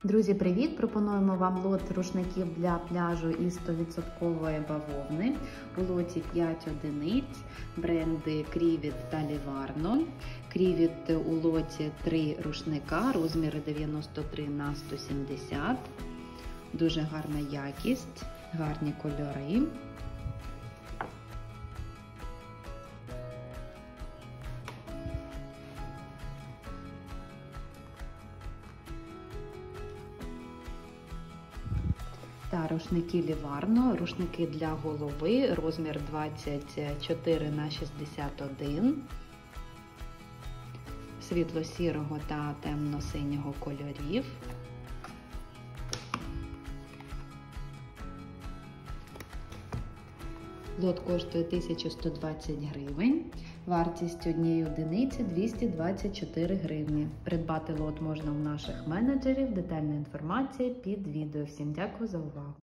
Друзі, привіт! Пропонуємо вам лот рушників для пляжу із 100% бавовни. У лоті 5 одиниць, бренди Крівіт та Ліварно. Крівіт у лоті 3 рушника, розміри 93 на 170. Дуже гарна якість, гарні кольори. Та рушники Ліварно, рушники для голови, розмір 24 на 61, світло-сірого та темно-синього кольорів. Лот коштує 1120 гривень, вартість однієї одиниці 224 гривні. Придбати лот можна у наших менеджерів, детальна інформація під відео. Всім дякую за увагу!